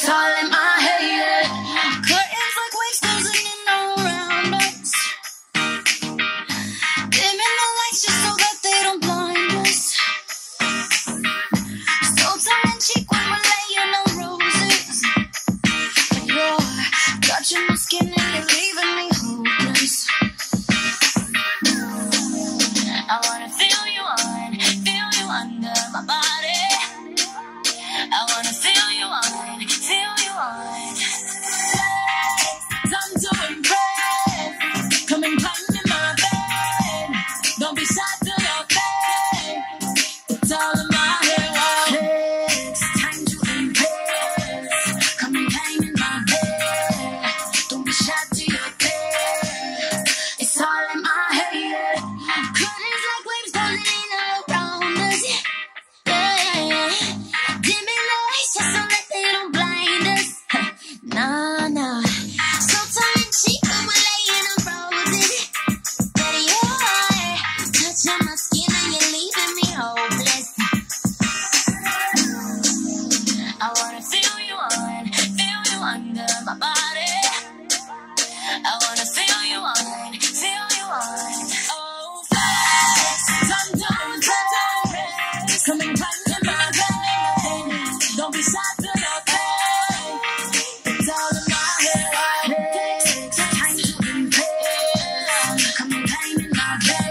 all in my head, yeah. Curtains like waves closing in all around us. Dimming the lights just so that they don't blind us. Still tongue in cheek when we're laying on roses. But you're touching my skin and you're leaving me hopeless. I wanna feel you under my body. I wanna feel you on. Time to impress. Come and climb in my bed. Don't be shy to your bed. It's all in my head. Time to impress. Come and climb in my bed. Don't be shy to your bed. It's all in my head. Curtains like waves falling in around us. Yeah. Dimming the lights just so that they don't blind us. Nah. So tongue in cheek when we're laying on roses. But you're touching my skin and you're leaving me hopeless. I wanna feel you under my body. I wanna feel you on. Oh, flex, time to impress. Come and climb in my bed. Don't be shy to your bed. It's all in my head. Time to impress. Come and climb in my bed.